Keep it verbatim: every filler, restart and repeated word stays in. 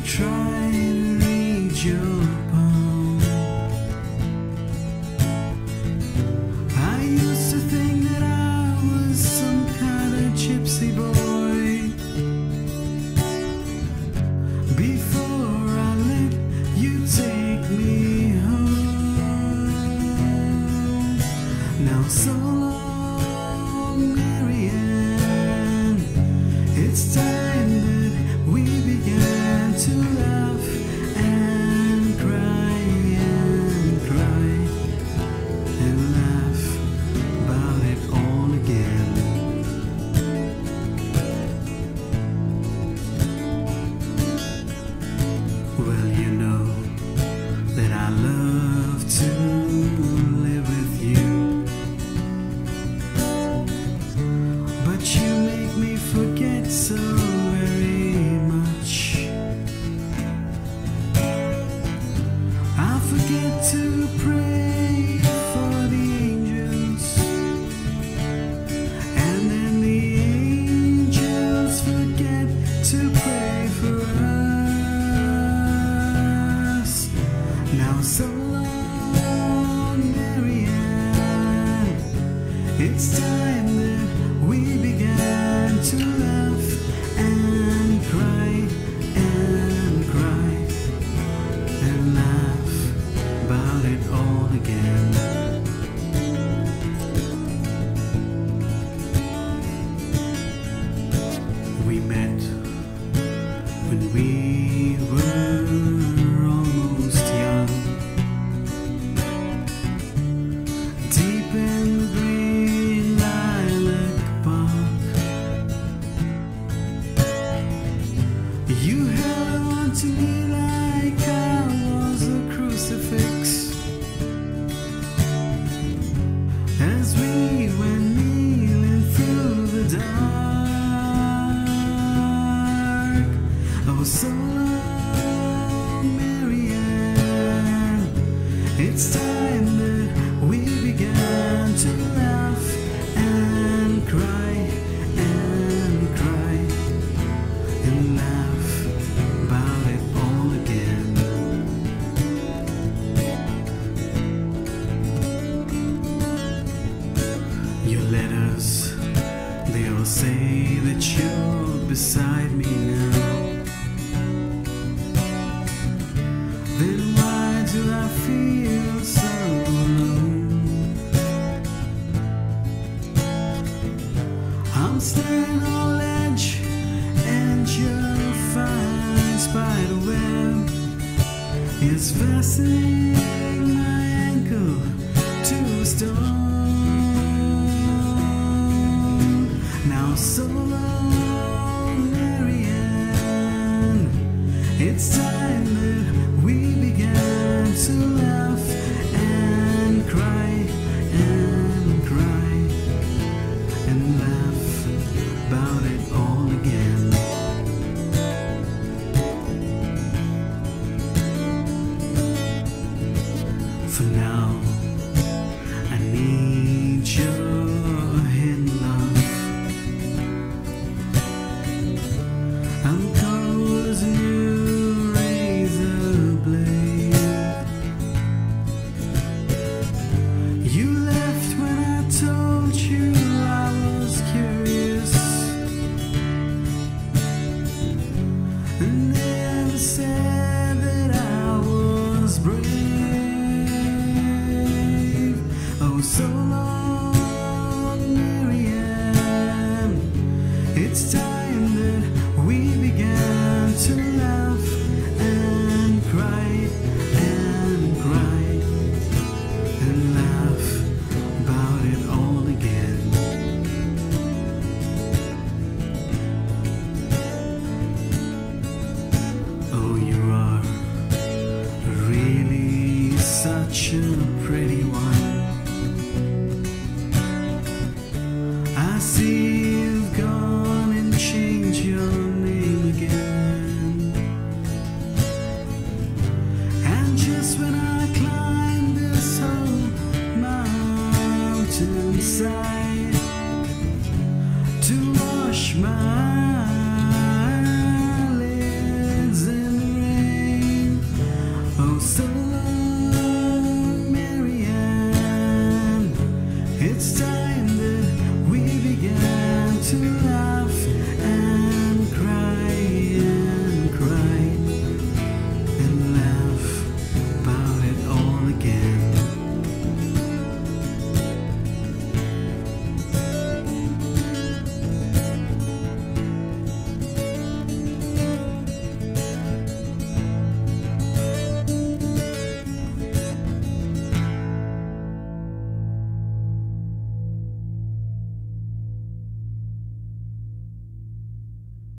try to read your palm. I used to think that I was some kind of gypsy boy before I let you take me home. Now so long, Marianne, it's time that we began to laugh and cry and cry and laugh about it all again. Well, you know that I love to live with you, but you make me forget so very much. I forget to pray for the angels, and then the angels forget to pray for us. Now so long, Marianne, it's time that we began to laugh and cry and cry and laugh about it all again. We met when we were almost young, deep in the green lilac park. You held on to me like I was a crucifix as we went kneeling through the dark. Oh, so long, Marianne, it's time that we began to laugh and cry and cry and laugh about it all again. Your letters, they all say that you're beside me now. Then why do I feel so alone? I'm standing on edge and your fine spider web is fastening my ankle to a stone. Now so long, Marianne, it's time that we began to laugh and cry and cry and laugh about it all again. For now, I need your hand, love. I'm cold as a new razor blade. You left when I told you I was curious, and never said that I was brave. Oh, so long, Marianne, it's time that we began to laugh and cry and cry and laugh about it all again. Oh, you are really such a pretty